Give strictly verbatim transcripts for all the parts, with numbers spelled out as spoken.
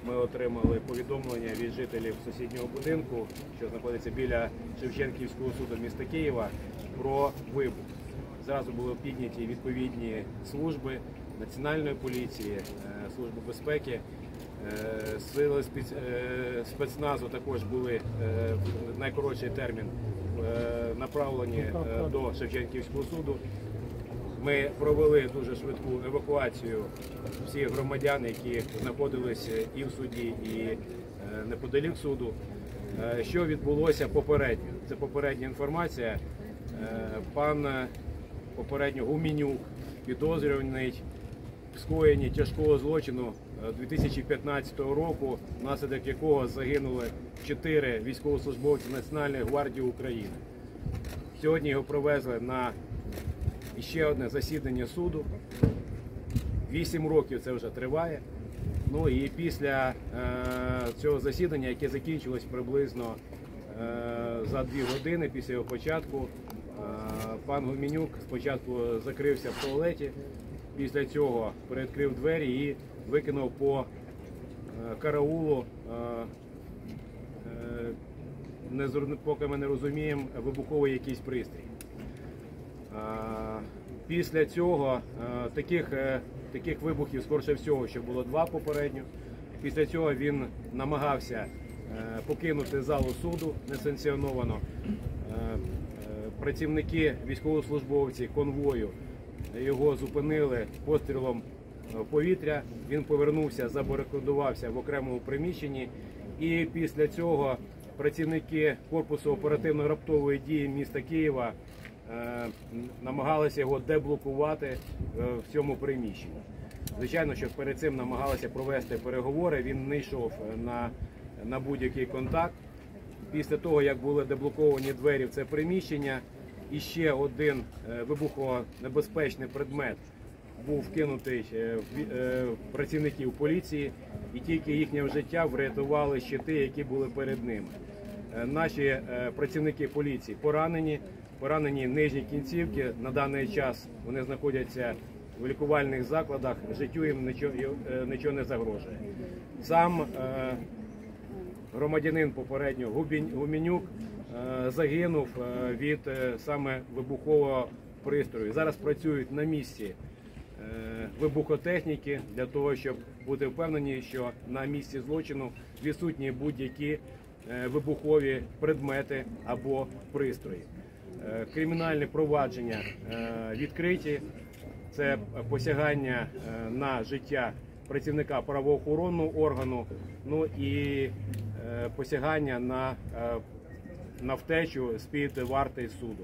ми отримали повідомлення від жителів сусіднього будинку, що знаходиться біля Шевченківського суду міста Києва, про вибух. Зразу були підняті відповідні служби Національної поліції, Служби безпеки, сили спецназу також були в найкоротший термін направлені до Шевченківського суду. Ми провели дуже швидку евакуацію всіх громадян, які знаходилися і в суді, і неподалік суду. Що відбулося попередньо? Це попередня інформація. Пан попередньо Гуменюк, підозрюваний в скоєнні тяжкого злочину дві тисячі п'ятнадцятого року, внаслідок якого загинули чотири військовослужбовці Національної гвардії України. Сьогодні його привезли на ще одне засідання суду. Вісім років це вже триває. Ну і після е, цього засідання, яке закінчилось приблизно е, за дві години після його початку, е, пан Гуменюк спочатку закрився в туалеті, після цього передкрив двері і викинув по е, караулу, е, е, не, поки ми не розуміємо, вибуховий якийсь пристрій. Після цього таких, таких вибухів, скоріше всього, що було два попередньо. Після цього він намагався покинути залу суду несанкціоновано. Працівники, військовослужбовці конвою його зупинили пострілом в повітря. Він повернувся, забарикадувався в окремому приміщенні. І після цього працівники корпусу оперативно-раптової дії міста Києва намагалися його деблокувати в цьому приміщенні. Звичайно, що перед цим намагалися провести переговори, він не йшов на, на будь-який контакт. Після того, як були деблоковані двері в це приміщення, іще один вибухонебезпечний предмет був вкинутий в працівників поліції, і тільки їхнє життя врятували щити, які були перед ними. Наші працівники поліції поранені, поранені нижні кінцівки. На даний час вони знаходяться в лікувальних закладах, життю їм нічого, нічого не загрожує. Сам е, громадянин попередньо Гуменюк е, загинув від е, саме вибухового пристрою. Зараз працюють на місці е, вибухотехніки для того, щоб бути впевнені, що на місці злочину відсутні будь-які е, вибухові предмети або пристрої. Кримінальне провадження відкриті, це посягання на життя працівника правоохоронного органу, ну і посягання на, на втечу з-під варти суду.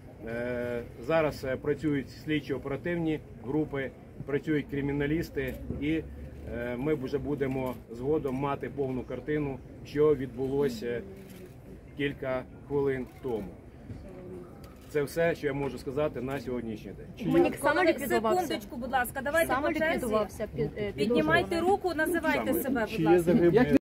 Зараз працюють слідчо-оперативні групи, працюють криміналісти, і ми вже будемо згодом мати повну картину, що відбулося кілька хвилин тому. Це все, що я можу сказати на сьогоднішній день. Гуменюк саме ліквідувався? Секундочку, будь ласка, давайте по черзі. Піднімайте руку, називайте себе, будь ласка.